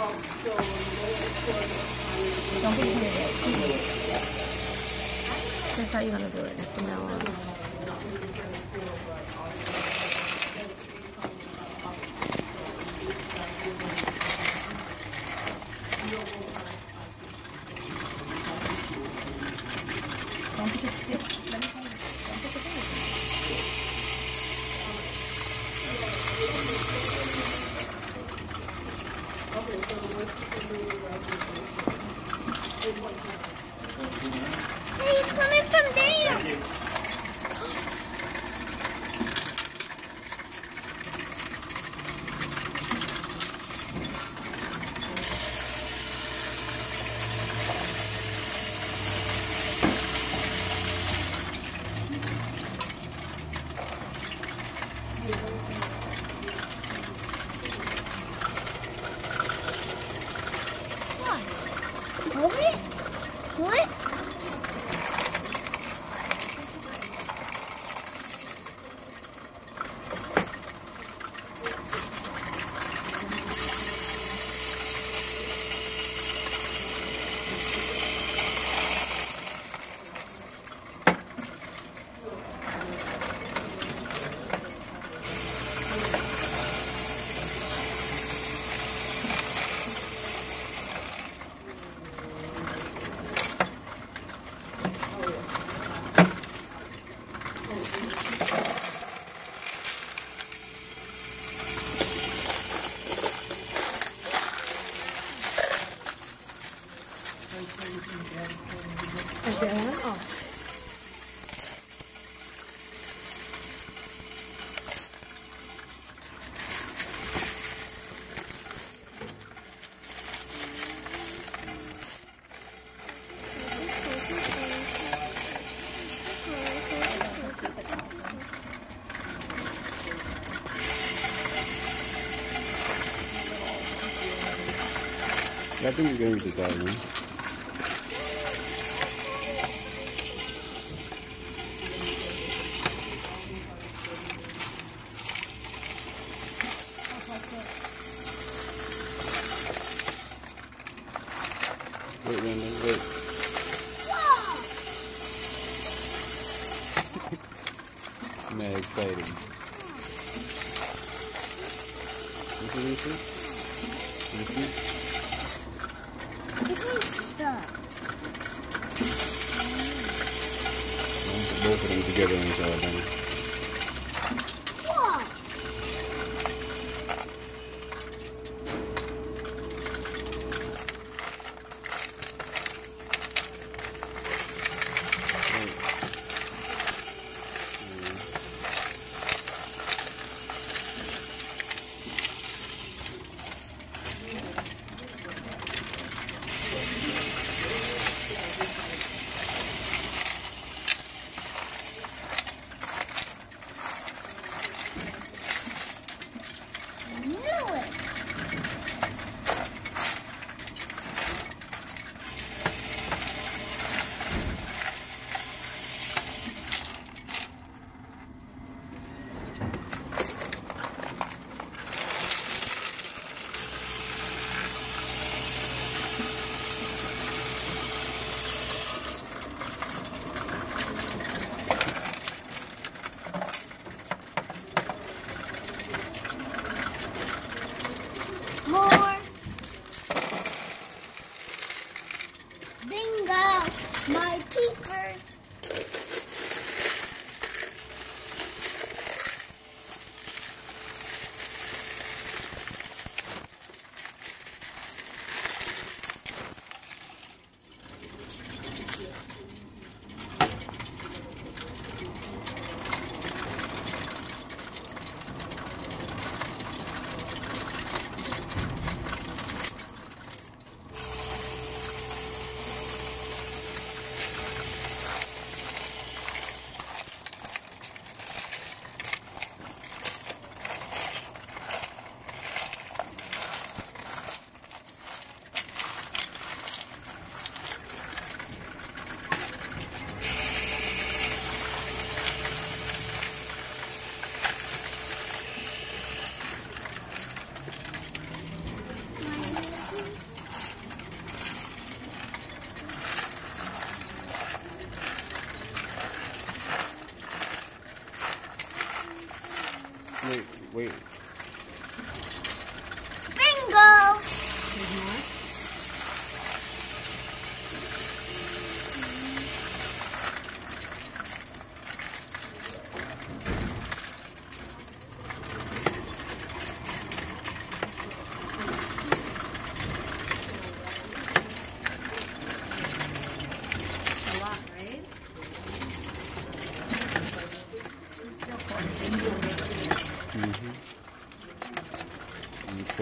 Don't get heated. That's how you're gonna do it from now on. Don't put your finger. Let me tell you. Don't put your finger. Hey, he's coming from there. Hold it. Do it. Is there one? Oh. I think you're going to use that one. Wait, Randall, wait. Man, exciting. Lucy? Both of them together in each other.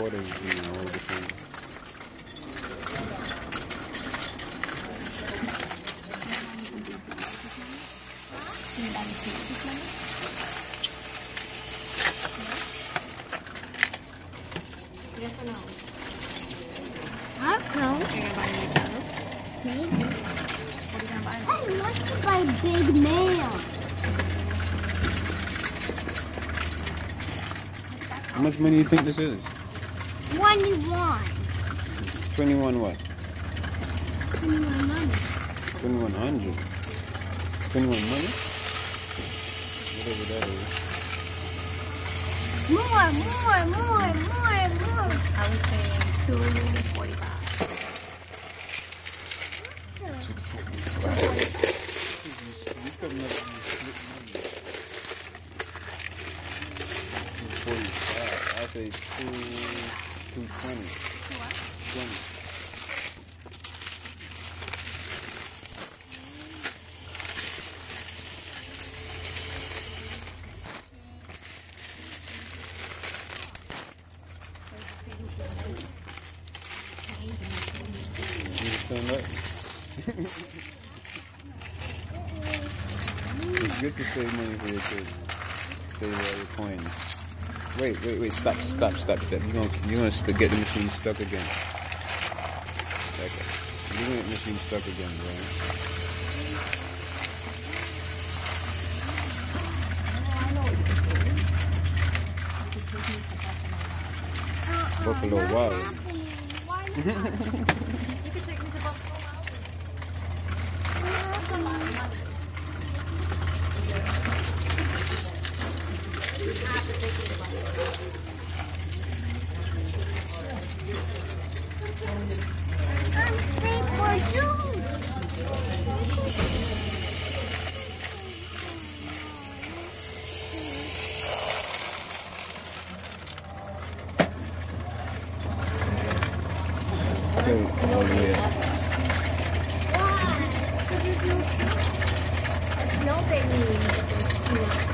quarters all different. Yes or no? I don't know. You're gonna buy me a saddle? Maybe. What are you gonna buy? I want to buy big mail. How much money do you think this is? 21. 21 what? 21 money. 2100. 21 money? Whatever that is. More. I was saying 245. I say 220. 20. You understand that? It's good to save money for your kids. Save all your coins. Wait, stop. You're gonna get the machine stuck again. Okay. You're gonna get the machine stuck again, right? Buffalo Wild. You can take me to Buffalo Wild. That's a lot of money. You have to take me to Buffalo Wild. I'm safe for you. Okay, oh yeah. A snow baby means that there's snow.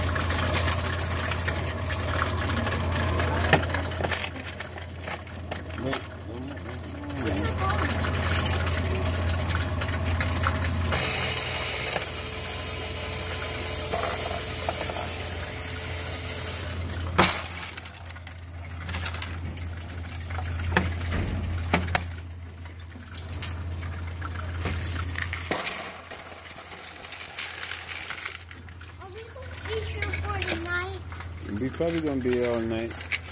Are we going to be here for the night? We probably gonna be here all night.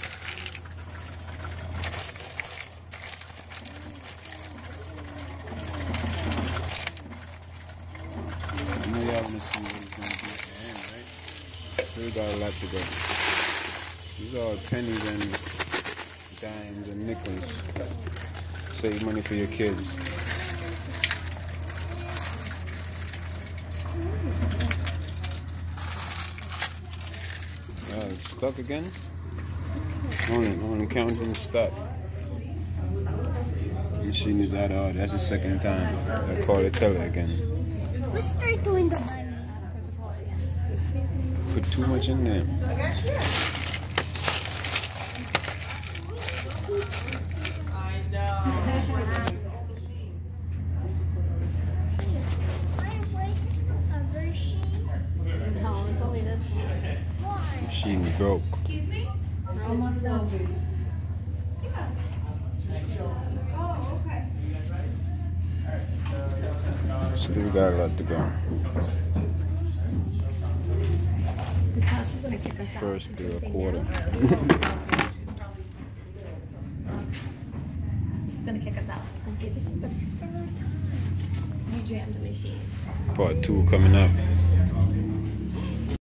I know y'all wanna see what he's gonna do for him, right? Still got a lot to go. These are pennies and dimes and nickels. Save money for your kids. It's stuck again? Only counting stop. Machine is out of order. That's the second time. I call it teller again. Let's start doing the money. Put too much in there. No, it's only this one. Machine broke. Still got a lot to go. That's how she's gonna kick us out. First to a quarter. She's gonna kick us out. She's gonna say, this is the third time you jammed the machine. Part 2 coming up.